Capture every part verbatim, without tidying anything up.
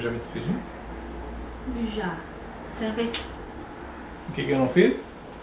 já me despedi? Já. Você não fez... O que que eu não fiz?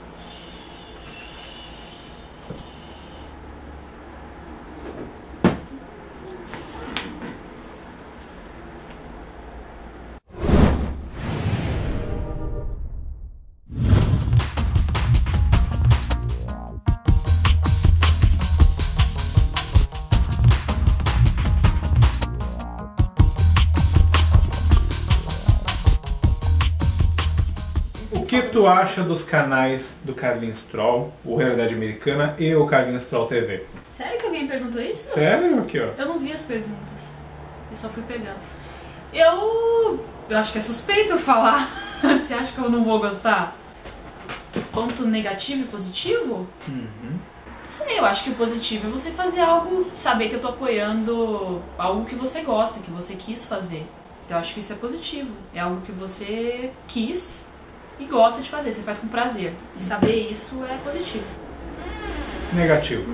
O que tu acha dos canais do Carlinhos Troll, o Realidade Americana e o Carlinhos Troll T V? Sério que alguém perguntou isso? Sério? Aqui, ó. Eu não vi as perguntas. Eu só fui pegando. Eu... Eu acho que é suspeito eu falar. Você acha que eu não vou gostar? Ponto negativo e positivo? Uhum. Não sei, eu acho que o positivo é você fazer algo, saber que eu tô apoiando algo que você gosta, que você quis fazer. Então eu acho que isso é positivo. É algo que você quis e gosta de fazer, você faz com prazer. E saber isso é positivo. Negativo.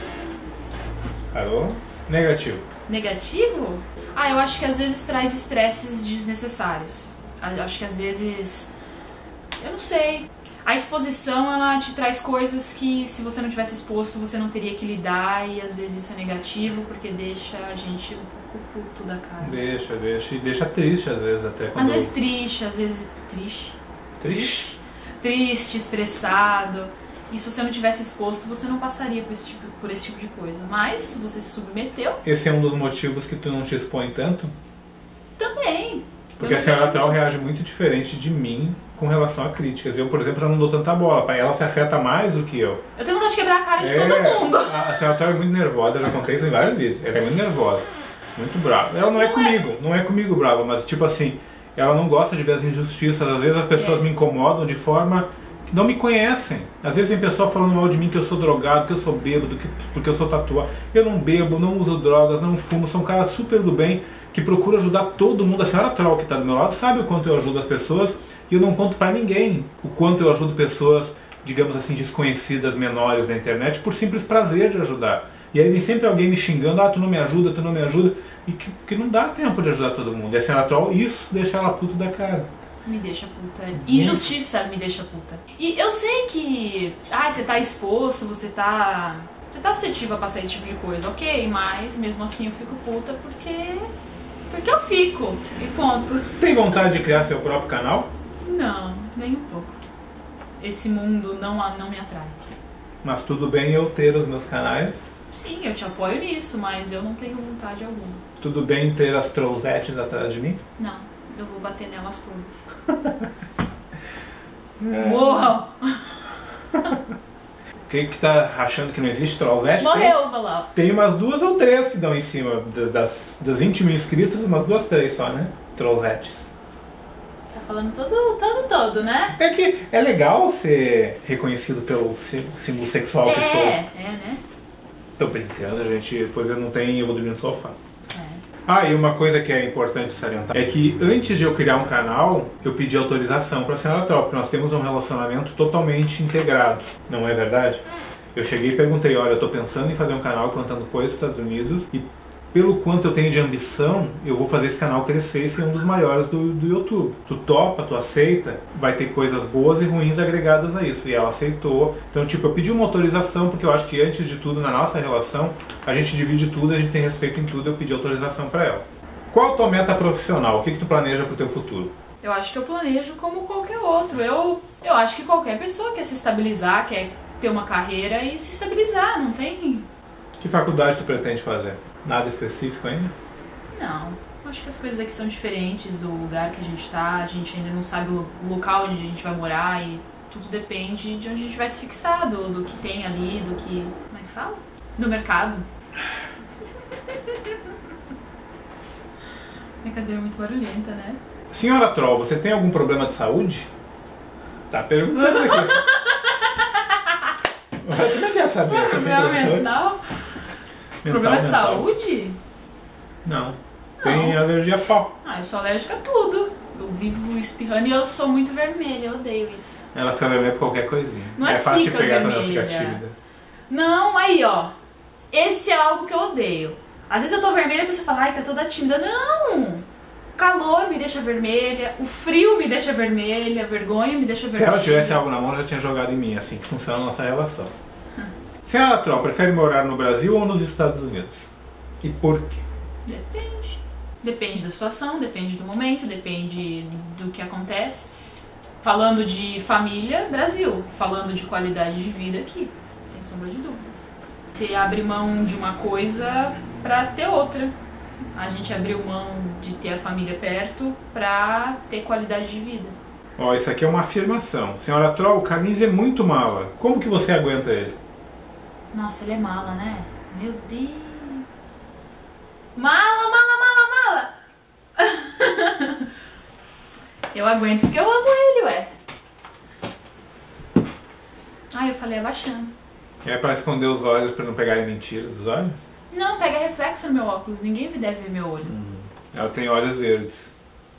Alô? Negativo. Negativo? Ah, eu acho que às vezes traz estresses desnecessários. Eu acho que às vezes... Eu não sei. A exposição, ela te traz coisas que se você não tivesse exposto, você não teria que lidar. E às vezes isso é negativo, porque deixa a gente um pouco puto da cara. Deixa, deixa. E deixa triste às vezes até. Quando Às vezes triste, às vezes triste. Triste? Triste, estressado. E se você não tivesse exposto, você não passaria por esse tipo, por esse tipo de coisa. Mas, você se submeteu... Esse é um dos motivos que tu não te expõe tanto? Também. Porque a senhora Troll reage muito diferente de mim com relação a críticas. Eu, por exemplo, já não dou tanta bola. Para ela se afeta mais do que eu. Eu tenho vontade de quebrar a cara de é, todo mundo. A, a senhora Troll é muito nervosa, eu já contei isso em vários vídeos. Ela é muito nervosa, muito brava. Ela não, não é comigo, é... não é comigo brava, mas tipo assim, ela não gosta de ver as injustiças. Às vezes as pessoas é. me incomodam de forma... não me conhecem. Às vezes tem pessoa falando mal de mim que eu sou drogado, que eu sou bêbado, que, porque eu sou tatuado. Eu não bebo, não uso drogas, não fumo, sou um cara super do bem, que procura ajudar todo mundo. A senhora Troll que está do meu lado sabe o quanto eu ajudo as pessoas e eu não conto pra ninguém o quanto eu ajudo pessoas, digamos assim, desconhecidas, menores na internet, por simples prazer de ajudar. E aí vem sempre alguém me xingando, ah, tu não me ajuda, tu não me ajuda, e que, que não dá tempo de ajudar todo mundo. E a senhora Troll, isso deixa ela puta da cara. Me deixa puta. Injustiça me deixa puta. E eu sei que... Ah, você tá exposto, você tá... Você tá suscetível a passar esse tipo de coisa, ok, mas mesmo assim eu fico puta porque... Porque eu fico, e ponto. Tem vontade de criar seu próprio canal? Não, nem um pouco. Esse mundo não, não me atrai. Mas tudo bem eu ter os meus canais? Sim, eu te apoio nisso, mas eu não tenho vontade alguma. Tudo bem ter as trollzettes atrás de mim? Não. Eu vou bater nelas todas. Morram! Quem que tá achando que não existe trollzete? Morreu, Balau. Tem umas duas ou três que dão em cima das, dos vinte mil inscritos, umas duas, três só, né? Trollzetes. Tá falando todo, todo, todo, né? É que é legal ser reconhecido pelo símbolo sexual é, que sou. É, é, né? Tô brincando, gente. Depois eu não tenho, eu vou dormir no sofá. Ah, e uma coisa que é importante salientar é que antes de eu criar um canal, eu pedi autorização para a senhora Troll, porque nós temos um relacionamento totalmente integrado, não é verdade? Eu cheguei e perguntei, olha, eu estou pensando em fazer um canal contando coisas dos Estados Unidos e pelo quanto eu tenho de ambição, eu vou fazer esse canal crescer e ser um dos maiores do, do YouTube. Tu topa, tu aceita, vai ter coisas boas e ruins agregadas a isso. E ela aceitou. Então, tipo, eu pedi uma autorização, porque eu acho que antes de tudo, na nossa relação, a gente divide tudo, a gente tem respeito em tudo, eu pedi autorização pra ela. Qual a tua meta profissional? O que que tu planeja pro teu futuro? Eu acho que eu planejo como qualquer outro. Eu, eu acho que qualquer pessoa quer se estabilizar, quer ter uma carreira e se estabilizar, não tem... Que faculdade tu pretende fazer? Nada específico ainda? Não. Acho que as coisas aqui são diferentes, o lugar que a gente tá, a gente ainda não sabe o local onde a gente vai morar e tudo depende de onde a gente vai se fixar, do, do que tem ali, do que... Como é que fala? Do mercado. Brincadeira muito barulhenta, né? Senhora Troll, você tem algum problema de saúde? Tá perguntando aqui. Você não quer saber? Você problema mental? Problema de mental. saúde? Não. Não. Tem alergia a pau. Ah, eu sou alérgica a tudo. Eu vivo espirrando e eu sou muito vermelha, eu odeio isso. Ela fica vermelha por qualquer coisinha. Não é, é fácil de fica pegar vermelha. quando ela fica tímida. Não, aí ó. Esse é algo que eu odeio. Às vezes eu tô vermelha e a pessoa fala, ai, tá toda tímida. Não! calor me deixa vermelha, o frio me deixa vermelha, a vergonha me deixa vermelha. Se ela tivesse algo na mão, já tinha jogado em mim, assim que funciona a nossa relação. Senhora Troll, prefere morar no Brasil ou nos Estados Unidos? E por quê? Depende. Depende da situação, depende do momento, depende do que acontece. Falando de família, Brasil. Falando de qualidade de vida, aqui. Sem sombra de dúvidas. Você abre mão de uma coisa pra ter outra. A gente abriu mão de ter a família perto pra ter qualidade de vida. Ó, isso aqui é uma afirmação. Senhora Troll, o Carlinhos é muito mala. Como que você aguenta ele? Nossa, ele é mala, né? Meu Deus. Mala, mala, mala, mala. Eu aguento porque eu amo ele, ué. Ai, eu falei abaixando. É pra esconder os olhos, pra não pegarem mentira dos olhos? Não, pega reflexo no meu óculos. Ninguém deve ver meu olho. Hum, ela tem olhos verdes.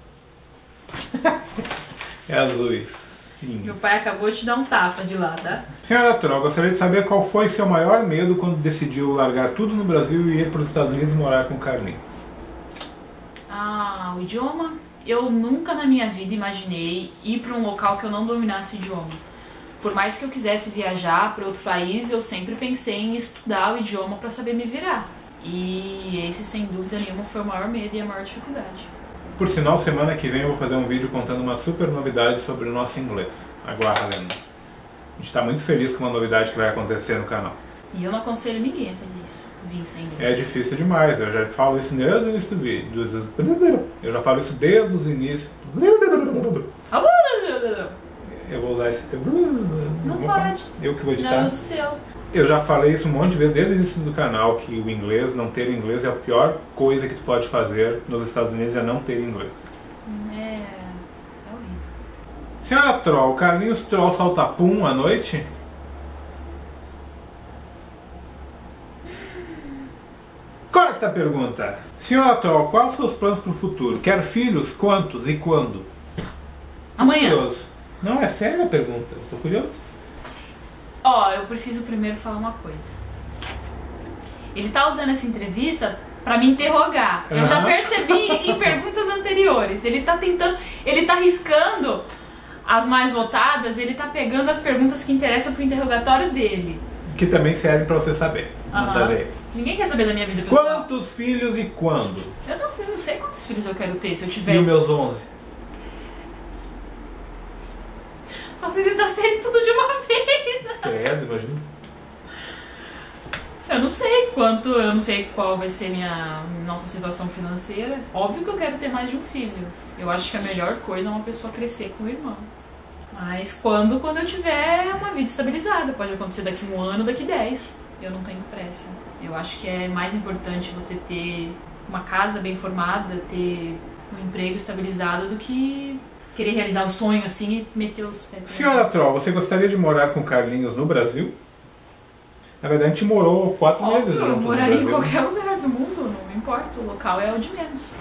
É azuis, sim. Meu pai acabou de te dar um tapa de lá, tá? Senhora Troll, gostaria de saber qual foi seu maior medo quando decidiu largar tudo no Brasil e ir para os Estados Unidos morar com o Carlinhos? Ah, o idioma. Eu nunca na minha vida imaginei ir para um local que eu não dominasse o idioma. Por mais que eu quisesse viajar para outro país, eu sempre pensei em estudar o idioma para saber me virar. E esse, sem dúvida nenhuma, foi o maior medo e a maior dificuldade. Por sinal, semana que vem eu vou fazer um vídeo contando uma super novidade sobre o nosso inglês. Aguardem. A gente está muito feliz com uma novidade que vai acontecer no canal. E eu não aconselho ninguém a fazer isso, vir sem inglês. É difícil demais, eu já falo isso desde o início do vídeo. Eu já falo isso desde os inícios. Eu vou usar esse tempo. Não pode. Eu que vou editar. Senão eu uso o seu. Eu já falei isso um monte de vezes desde o início do canal, que o inglês, não ter inglês é a pior coisa que tu pode fazer nos Estados Unidos, é não ter inglês. É... é horrível. Senhora Troll, Carlinhos Troll salta pum à noite? Quarta pergunta. Senhora Troll, quais os seus planos para o futuro? Quer filhos? Quantos e quando? Amanhã. Curioso. Não, é séria a pergunta. Eu tô curioso. Ó, eu preciso primeiro falar uma coisa. Ele tá usando essa entrevista pra me interrogar. Eu já Aham. percebi em perguntas anteriores. Ele tá tentando... Ele tá riscando as mais votadas, ele tá pegando as perguntas que interessam pro interrogatório dele. Que também serve para você saber. Manda Aham. ver. Ninguém quer saber da minha vida pessoal. Quantos filhos e quando? Eu não, eu não sei quantos filhos eu quero ter, se eu tiver... E os meus onze? Só se eles nascerem tudo de uma vez. Credo, imagina. Eu não sei quanto, eu não sei qual vai ser minha nossa situação financeira. Óbvio que eu quero ter mais de um filho. Eu acho que a melhor coisa é uma pessoa crescer com o irmão. Mas quando, quando eu tiver uma vida estabilizada. Pode acontecer daqui um ano, daqui dez. Eu não tenho pressa. Eu acho que é mais importante você ter uma casa bem formada, ter um emprego estabilizado do que querer realizar o sonho assim e meter os pés. Senhora Troll, você gostaria de morar com Carlinhos no Brasil? Na verdade, a gente morou quatro Óbvio, meses eu juntos no moraria em Brasil. qualquer lugar do mundo, não me importa, o local é o de menos.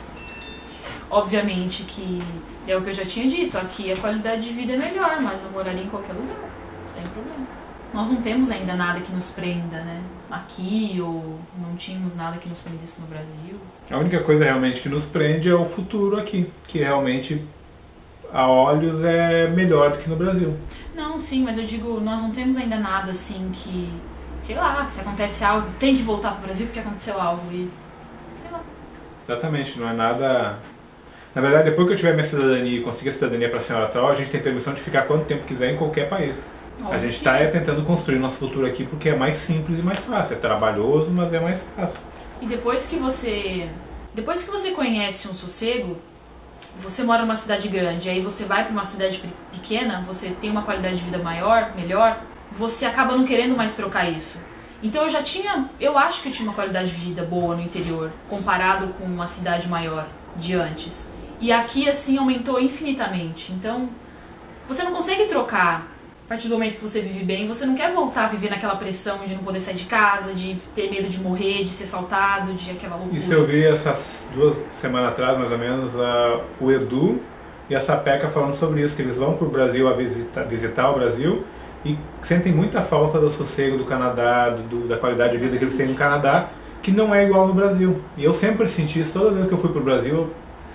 Obviamente que é o que eu já tinha dito, aqui a qualidade de vida é melhor, mas eu moraria em qualquer lugar, sem problema. Nós não temos ainda nada que nos prenda, né? Aqui, ou não tínhamos nada que nos prendesse no Brasil. A única coisa realmente que nos prende é o futuro aqui, que realmente a olhos é melhor do que no Brasil. Não, sim, mas eu digo, nós não temos ainda nada assim que, sei lá, se acontece algo, tem que voltar pro Brasil porque aconteceu algo e, sei lá. Exatamente, não é nada... Na verdade, depois que eu tiver minha cidadania e conseguir a cidadania para a senhora Troll, a gente tem permissão de ficar quanto tempo quiser em qualquer país. Óbvio A gente que- está tentando construir nosso futuro aqui porque é mais simples e mais fácil. É trabalhoso, mas é mais fácil. E depois que você, depois que você conhece um sossego, você mora numa cidade grande, aí você vai para uma cidade pe- pequena, você tem uma qualidade de vida maior, melhor, você acaba não querendo mais trocar isso. Então eu já tinha, eu acho que eu tinha uma qualidade de vida boa no interior, comparado com uma cidade maior de antes. E aqui assim aumentou infinitamente. Então você não consegue trocar. A partir do momento que você vive bem, você não quer voltar a viver naquela pressão de não poder sair de casa, de ter medo de morrer, de ser assaltado, de aquela loucura. Isso eu vi essas duas semanas atrás, mais ou menos, a, o Edu e a Sapeca falando sobre isso, que eles vão para o Brasil a visitar, visitar o Brasil e sentem muita falta do sossego do Canadá, do, da qualidade de vida que eles têm no Canadá, que não é igual no Brasil. E eu sempre senti isso, todas as vezes que eu fui para o Brasil,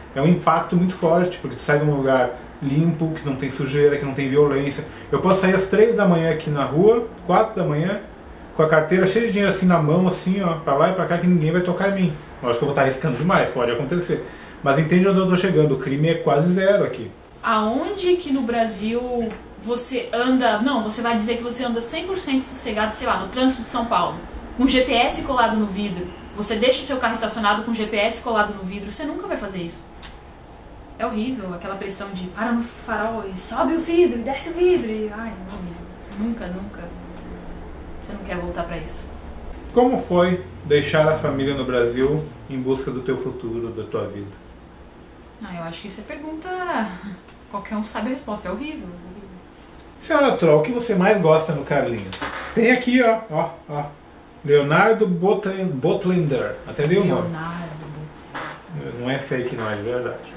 é um impacto muito forte, porque tu sai de um lugar limpo, que não tem sujeira, que não tem violência. Eu posso sair às três da manhã aqui na rua, quatro da manhã, com a carteira cheia de dinheiro assim na mão, assim, ó, pra lá e pra cá, que ninguém vai tocar em mim. Eu acho que eu vou estar arriscando demais, pode acontecer. Mas entende onde eu estou chegando, o crime é quase zero aqui. Aonde que no Brasil você anda... Não, você vai dizer que você anda cem por cento sossegado, sei lá, no trânsito de São Paulo, com G P S colado no vidro. Você deixa o seu carro estacionado com G P S colado no vidro, você nunca vai fazer isso. É horrível, aquela pressão de para no farol e sobe o vidro, e desce o vidro. E, ai, é horrível. Nunca, nunca. Você não quer voltar pra isso. Como foi deixar a família no Brasil em busca do teu futuro, da tua vida? Ah, eu acho que isso é pergunta... Qualquer um sabe a resposta, é horrível. Senhora Troll, o que você mais gosta no Carlinhos? Tem aqui, ó, ó, ó. Leonardo Botlender. Até dei o nome. Leonardo. Não é fake, não, é de verdade.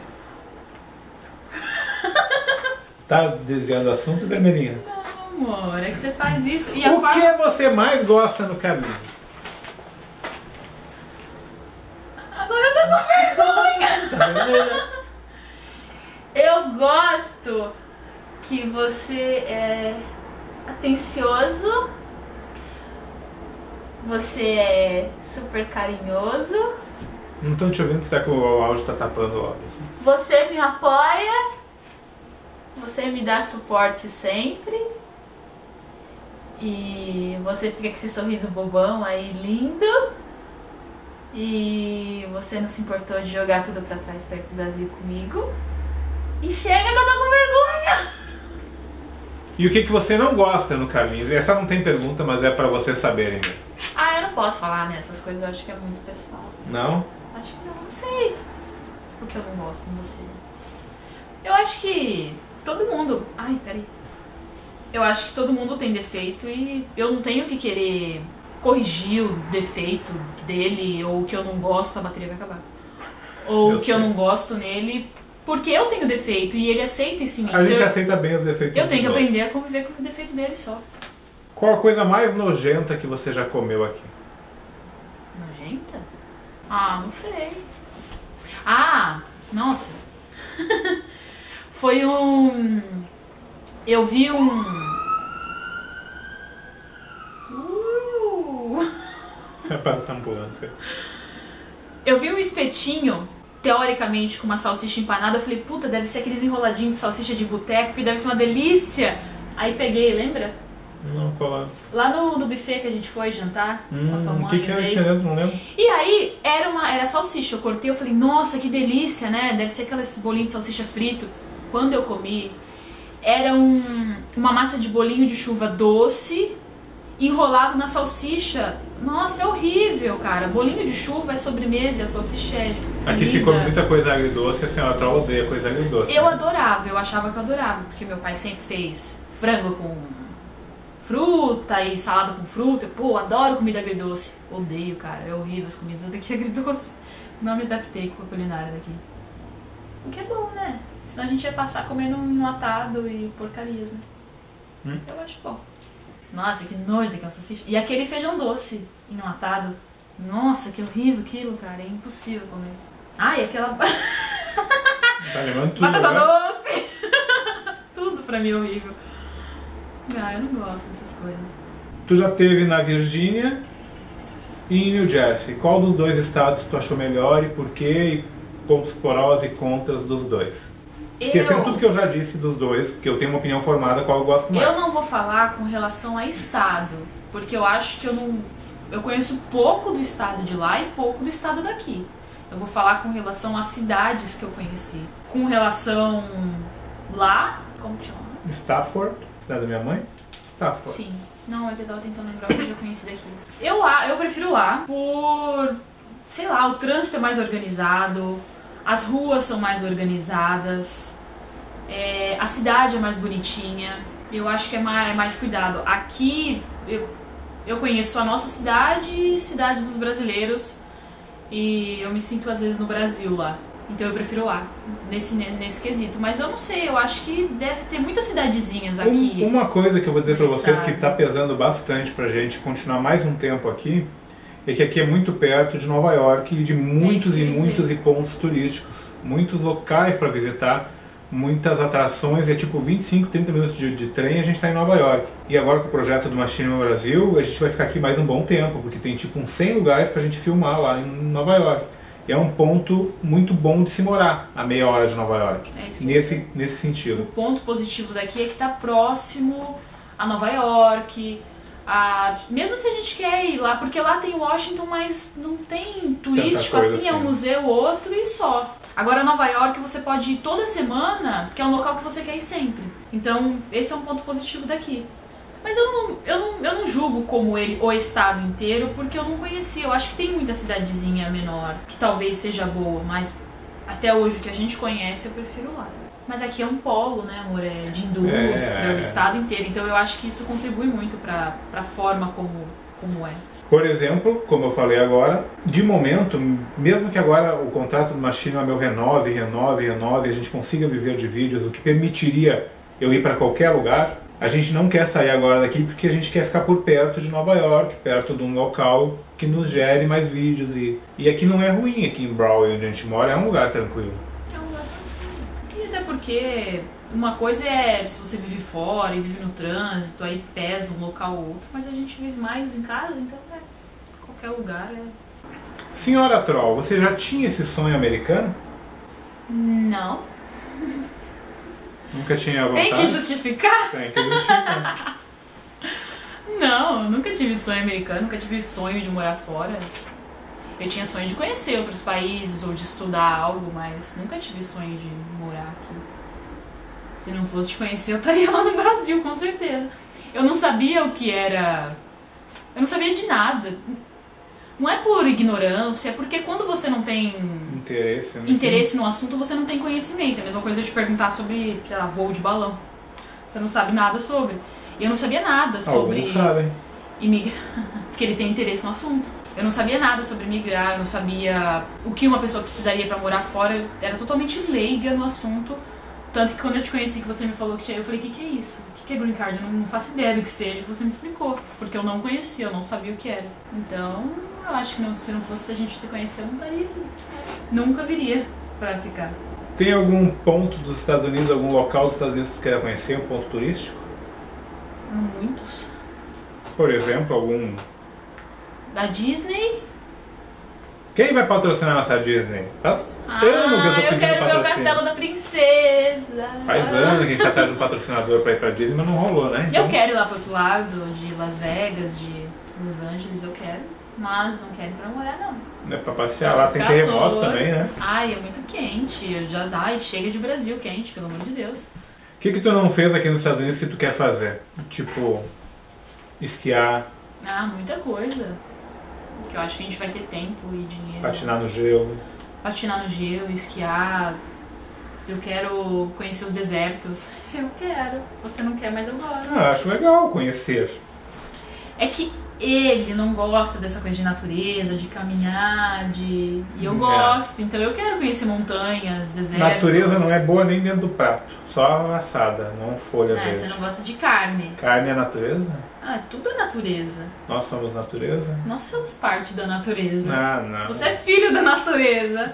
Tá desviando o assunto, vermelhinha? Não, amor, é que você faz isso. E a o forma... que você mais gosta no Carlinhos? Agora eu tô com vergonha. Tá vermelha? Eu gosto que você é atencioso, você é super carinhoso. Não estão te ouvindo que tá com o áudio tá tapando o áudio. Você me apoia, você me dá suporte sempre. E você fica com esse sorriso bobão aí, lindo. E você não se importou de jogar tudo pra trás pra ir pro Brasil comigo. E chega que eu tô com vergonha! E o que, que você não gosta no Carlinhos? Essa não tem pergunta, mas é pra vocês saberem. Ah, eu não posso falar nessas coisas, eu acho que é muito pessoal. Não? Acho que não, não sei o que eu não gosto em você. Eu acho que todo mundo... Ai, peraí. Eu acho que todo mundo tem defeito e eu não tenho que querer corrigir o defeito dele ou o que eu não gosto, a bateria vai acabar. Ou o que eu não gosto nele, porque eu tenho defeito e ele aceita isso em mim. A gente então, aceita bem os defeitos. Eu tenho que aprender a conviver com o defeito dele só. Qual a coisa mais nojenta que você já comeu aqui? Nojenta? Ah, não sei. Ah, nossa. Foi um... Eu vi um... Uh... Vai passar ambulância. Eu vi um espetinho, teoricamente, com uma salsicha empanada. Eu falei, puta, deve ser aqueles enroladinhos de salsicha de boteco, que deve ser uma delícia. Aí peguei, lembra? Não, qual é? Lá no, no buffet que a gente foi jantar Hum, com a tua mãe. o que que era que tinha dentro? Não lembro. E aí, era uma era salsicha. Eu cortei, eu falei, nossa, que delícia, né? Deve ser aquele bolinho de salsicha frito. Quando eu comi, era um, uma massa de bolinho de chuva doce, enrolado na salsicha. Nossa, é horrível, cara. Bolinho de chuva é sobremesa e a salsicha é Aqui linda. ficou muita coisa agridoce, a senhora Troll odeia coisa agridoce. Eu adorava, eu achava que eu adorava, porque meu pai sempre fez frango com fruta e salada com fruta. Pô, adoro comida agridoce. Odeio, cara. É horrível as comidas daqui agridoce. Não me adaptei com a culinária daqui. O que é bom, né? Senão a gente ia passar comendo um atado e porcarias, né? Hum? Eu acho bom. Nossa, que nojo daquela salsicha. E aquele feijão doce enlatado. Nossa, que horrível aquilo, cara. É impossível comer. Ah, e aquela... Tá lembrando tudo, batata né? doce. Tudo pra mim é horrível. Ah, eu não gosto dessas coisas. Tu já esteve na Virgínia e em New Jersey. Qual dos dois estados tu achou melhor e por quê? E pontos prós e contras dos dois. Esquecendo Eu... tudo que eu já disse dos dois, porque eu tenho uma opinião formada qual eu gosto mais. Eu não vou falar com relação a estado, porque eu acho que eu não... Eu conheço pouco do estado de lá e pouco do estado daqui. Eu vou falar com relação às cidades que eu conheci. Com relação lá... Como que chama? Stafford, cidade da minha mãe. Stafford. Sim. Não, é que eu tava tentando lembrar o que eu já conheci daqui. Eu, lá, eu prefiro lá por... Sei lá, o trânsito é mais organizado, as ruas são mais organizadas, é, a cidade é mais bonitinha. Eu acho que é mais, é mais cuidado. Aqui, eu, eu conheço a nossa cidade e cidade dos brasileiros, e eu me sinto às vezes no Brasil lá. Então eu prefiro lá, nesse, nesse quesito. Mas eu não sei, eu acho que deve ter muitas cidadezinhas aqui. Um, uma coisa que eu vou dizer pra vocês estado. que tá pesando bastante pra gente continuar mais um tempo aqui, é que aqui é muito perto de Nova York e de muitos que e eu ia muitos dizer. e pontos turísticos. muitos locais para visitar, muitas atrações, é tipo vinte e cinco, trinta minutos de, de trem e a gente está em Nova York. E agora com o projeto do Machinima Brasil, a gente vai ficar aqui mais um bom tempo, porque tem tipo uns cem lugares para a gente filmar lá em Nova York. E é um ponto muito bom de se morar, a meia hora de Nova York, É isso nesse, nesse sentido. O ponto positivo daqui é que está próximo a Nova York, a... mesmo se a gente quer ir lá, porque lá tem Washington, mas não tem turístico assim, assim, é um museu outro e só. Agora Nova York você pode ir toda semana, porque é um local que você quer ir sempre. Então esse é um ponto positivo daqui. Mas eu não, eu não, eu não julgo como ele o estado inteiro, porque eu não conheci. Eu acho que tem muita cidadezinha menor, que talvez seja boa, mas até hoje o que a gente conhece eu prefiro lá. Mas aqui é um polo, né, amor? É de indústria, é... o estado inteiro. Então eu acho que isso contribui muito para a forma como, como é. Por exemplo, como eu falei agora, de momento, mesmo que agora o contrato do Machinima meu renove, renove, renove, a gente consiga viver de vídeos, o que permitiria eu ir para qualquer lugar, a gente não quer sair agora daqui porque a gente quer ficar por perto de Nova York, perto de um local que nos gere mais vídeos. E, e aqui não é ruim, aqui em Broadway, onde a gente mora, é um lugar tranquilo. É um lugar tranquilo. E até porque uma coisa é se você vive fora e vive no trânsito, aí pesa um local ou outro, mas a gente vive mais em casa, então é, qualquer lugar é... Senhora Troll, você já tinha esse sonho americano? Não. Nunca tinha vontade? Tem que justificar? Tem que justificar. Não, nunca tive sonho americano, nunca tive sonho de morar fora. Eu tinha sonho de conhecer outros países ou de estudar algo, mas nunca tive sonho de morar aqui. Se não fosse de conhecer, eu estaria lá no Brasil, com certeza. Eu não sabia o que era... Eu não sabia de nada. Não é por ignorância, é porque quando você não tem interesse, né? interesse no assunto, você não tem conhecimento. É a mesma coisa de te perguntar sobre, sei lá, voo de balão. Você não sabe nada sobre. E eu não sabia nada sobre... Alguns sabem. Imigrar, porque ele tem interesse no assunto. Eu não sabia nada sobre migrar, eu não sabia o que uma pessoa precisaria para morar fora. Eu era totalmente leiga no assunto. Tanto que quando eu te conheci, que você me falou que tinha, eu falei, o que, que é isso? O que, que é green card? Eu não faço ideia do que seja, você me explicou. Porque eu não conhecia, eu não sabia o que era. Então, eu acho que não, se não fosse a gente se conhecer, eu não estaria aqui. Nunca viria pra ficar. Tem algum ponto dos Estados Unidos, algum local dos Estados Unidos que tu queira conhecer, um ponto turístico? Muitos. Por exemplo, algum... Da Disney? Quem vai patrocinar nossa Disney? Faz Ah, ano que eu tô eu pedindo quero ver o patrocínio. Castelo da Princesa. Faz anos que a gente tá atrás de um patrocinador pra ir pra Disney, mas não rolou, né? Então... Eu quero ir lá pro outro lado, de Las Vegas, de Los Angeles, eu quero. Mas não quero ir pra morar, não. Não é pra passear lá, tem terremoto também, né? Ai, é muito quente. Eu já... Ai, chega de Brasil quente, pelo amor de Deus. O que que tu não fez aqui nos Estados Unidos que tu quer fazer? Tipo, esquiar, Ah, muita coisa. Que eu acho que a gente vai ter tempo e dinheiro. patinar no gelo. Patinar no gelo, esquiar. Eu quero conhecer os desertos. Eu quero. Você não quer, mas eu gosto. Ah, acho legal conhecer. É que ele não gosta dessa coisa de natureza, de caminhar, de... E eu É. gosto, então eu quero conhecer montanhas, desertos. Natureza não é boa nem dentro do prato, só assada, não folha É, verde. você não gosta de carne. Carne é natureza? Ah, tudo é natureza. Nós somos natureza? Nós somos parte da natureza. Ah, não. Você é filho da natureza.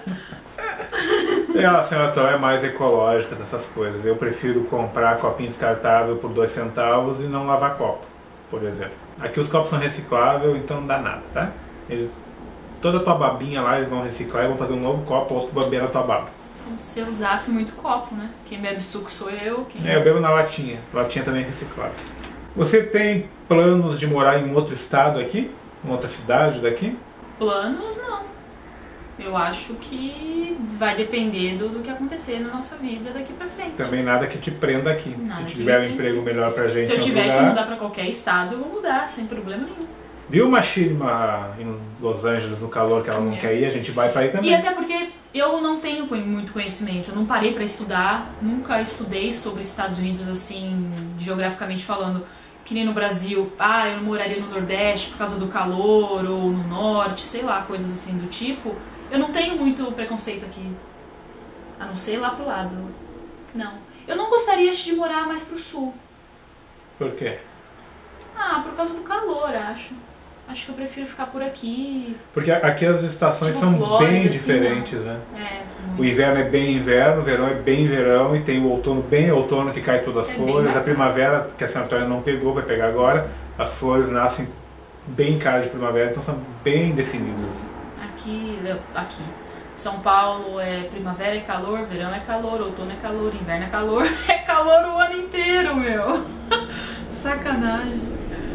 É, a senhora Troll é mais ecológica dessas coisas. Eu prefiro comprar copinho descartável por dois centavos e não lavar copo, por exemplo. Aqui os copos são recicláveis, então não dá nada, tá? Eles, toda a tua babinha lá eles vão reciclar e vão fazer um novo copo, outro beber na tua baba. Como se eu usasse muito copo, né? Quem bebe suco sou eu. Quem... É, eu bebo na latinha. Latinha também é reciclável. Você tem planos de morar em um outro estado aqui? Em outra cidade daqui? Planos, não. Eu acho que vai depender do, do que acontecer na nossa vida daqui pra frente. Também nada que te prenda aqui. Nada Se que tiver um me emprego prenda. melhor pra gente Se eu em outro tiver lugar... que mudar pra qualquer estado, eu vou mudar, sem problema nenhum. Viu uma Machinima em Los Angeles, no calor que ela não É. quer ir, a gente vai pra aí também. E até porque eu não tenho conhe- muito conhecimento, eu não parei pra estudar, nunca estudei sobre Estados Unidos assim, geograficamente falando, que nem no Brasil, ah, eu não moraria no Nordeste por causa do calor, ou no Norte, sei lá, coisas assim do tipo. Eu não tenho muito preconceito aqui, a não ser lá pro lado. Não. Eu não gostaria de morar mais pro Sul. Por quê? Ah, por causa do calor, acho. Acho que eu prefiro ficar por aqui. Porque aqui as estações Tipo são Flórida, bem assim, diferentes, não. né? É, O inverno é bem inverno, o verão é bem verão, e tem o outono bem outono que cai todas as É bem flores. A bacana. primavera, que a senhora Antônia não pegou, vai pegar agora. As flores nascem bem cara de primavera, então são bem definidas. Aqui, aqui. São Paulo é primavera é calor, verão é calor, outono é calor, inverno é calor. É calor o ano inteiro, meu. Sacanagem.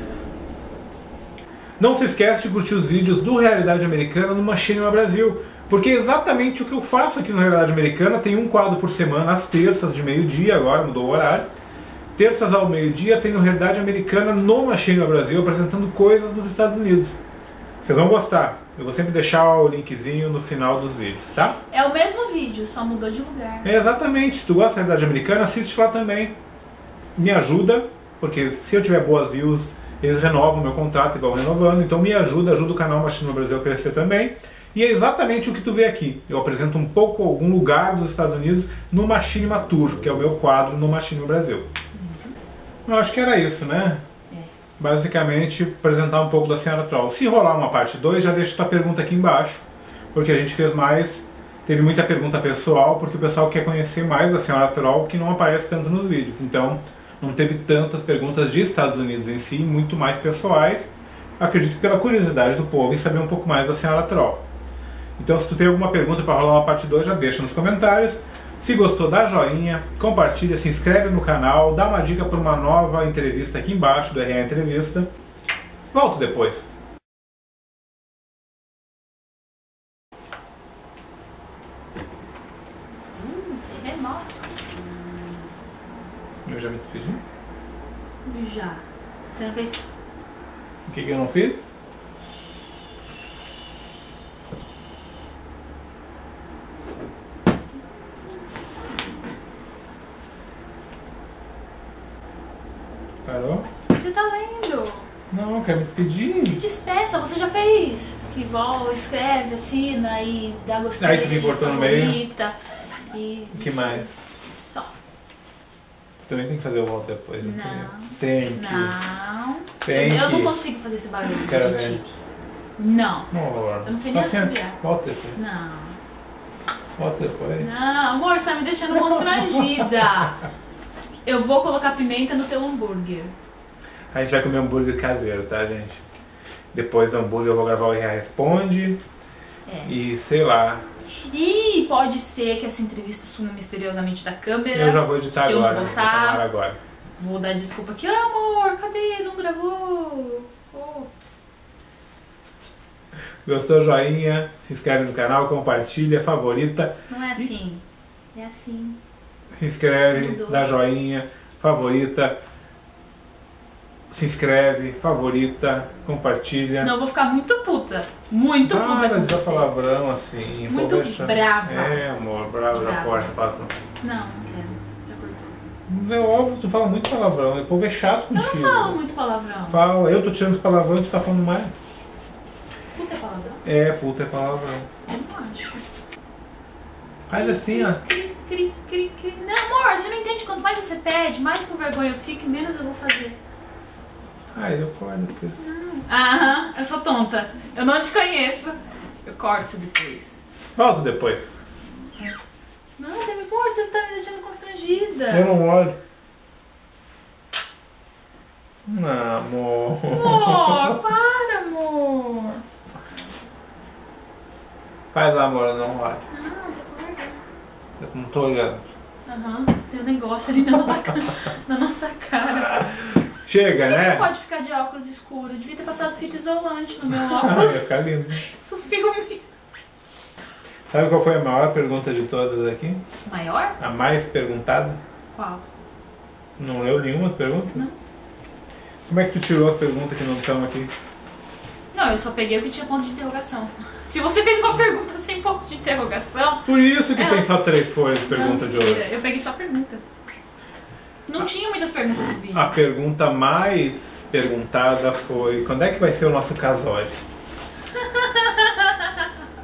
Não se esquece de curtir os vídeos do Realidade Americana no Machinima Brasil, porque é exatamente o que eu faço aqui no Realidade Americana. Tem um quadro por semana, às terças de meio-dia, agora mudou o horário. Terças ao meio-dia tem no Realidade Americana no Machinima Brasil, apresentando coisas dos Estados Unidos. Vocês vão gostar. Eu vou sempre deixar o linkzinho no final dos vídeos, tá? É o mesmo vídeo, só mudou de lugar. É, exatamente. Se tu gosta da Realidade Americana, assiste lá também. Me ajuda, porque se eu tiver boas views, eles renovam o meu contrato e vão renovando. Então me ajuda, ajuda o canal Machinima Brasil a crescer também. E é exatamente o que tu vê aqui. Eu apresento um pouco algum lugar dos Estados Unidos no Machinima Tour, que é o meu quadro no Machinima Brasil. Uhum. Eu acho que era isso, né? Basicamente, apresentar um pouco da Senhora Troll. Se rolar uma parte dois, já deixa tua pergunta aqui embaixo, porque a gente fez mais, teve muita pergunta pessoal, porque o pessoal quer conhecer mais da Senhora Troll, que não aparece tanto nos vídeos. Então, não teve tantas perguntas de Estados Unidos em si, muito mais pessoais. Acredito pela curiosidade do povo em saber um pouco mais da Senhora Troll. Então, se tu tem alguma pergunta para rolar uma parte dois, já deixa nos comentários. Se gostou, dá joinha, compartilha, se inscreve no canal, dá uma dica para uma nova entrevista aqui embaixo do R A Entrevista. Volto depois. Hum, terremoto. Eu já me despedi? Já. Você não fez... O que, que eu não fiz? Parou? Você tá lendo? Não, eu quero me despedir. Se despeça, você já fez. Que igual, escreve, assina e dá gostei, Aí tu me cortou no meio. favorita. E... O que mais? Só. Você também tem que fazer o volta depois, não Não. tem? Tem que. Não. Tem eu, eu que. não consigo fazer esse barulho Quero de ver. tique. Não. Amor. Eu não sei nem Assim, assobiar. volta depois. Não. Volta depois. Não, amor, você tá me deixando constrangida. Eu vou colocar pimenta no teu hambúrguer. A gente vai comer hambúrguer caseiro, tá, gente? Depois do hambúrguer eu vou gravar o R A Responde. É. E sei lá. E pode ser que essa entrevista suma misteriosamente da câmera. Eu já vou editar se agora. eu não Vou gravar gostar, agora. vou dar desculpa aqui. Ah, amor, cadê? Não gravou. Ops. Gostou, joinha, se inscreve no canal, compartilha, favorita. Não é assim. É assim. Se inscreve, Mudou. dá joinha, favorita. Se inscreve, favorita, compartilha. Senão eu vou ficar muito puta. Muito puta Para com de usar você. palavrão assim. Muito pô, deixa- brava. É, amor, brava, já Brava. corta, patrão. Não, não quero. Já cortou. É óbvio, tu fala muito palavrão, o povo é chato Eu contigo. não falo muito palavrão. Fala, eu tô tirando os palavrões e tu tá falando mais. Puta é palavrão? É, puta é palavrão. Eu não acho. Faz assim, ó. Cri, cri, cri, cri. Não, amor, você não entende. Quanto mais você pede, mais com vergonha eu fico e menos eu vou fazer. Ai, eu corto depois. Aham, eu sou tonta. Eu não te conheço. Eu corto depois. Volta depois. Não, Demi, amor, você tá me deixando constrangida. Eu não olho. Não, amor. Amor, para, amor. Faz lá, amor, eu não olho. Não, tá gorda. Eu não tô olhando. Aham, tem um negócio ali na nossa, na nossa cara. Chega, Por que né? você pode ficar de óculos escuro? Eu devia ter passado fita isolante no meu Ah, ia óculos. ficar lindo. Isso filme. Sabe qual foi a maior pergunta de todas aqui? Maior? A mais perguntada? Qual? Não leu nenhuma as perguntas? Não. Como é que tu tirou as perguntas que não estão aqui? Não, eu só peguei o que tinha ponto de interrogação. Se você fez uma pergunta sem ponto de interrogação... Por isso que É. tem só três folhas de pergunta não, de mentira, hoje. eu peguei só a pergunta. Não tinha muitas perguntas no vídeo. A pergunta mais perguntada foi: quando é que vai ser o nosso casório?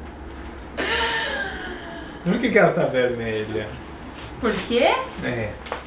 Por que, que ela tá vermelha? Por quê? É.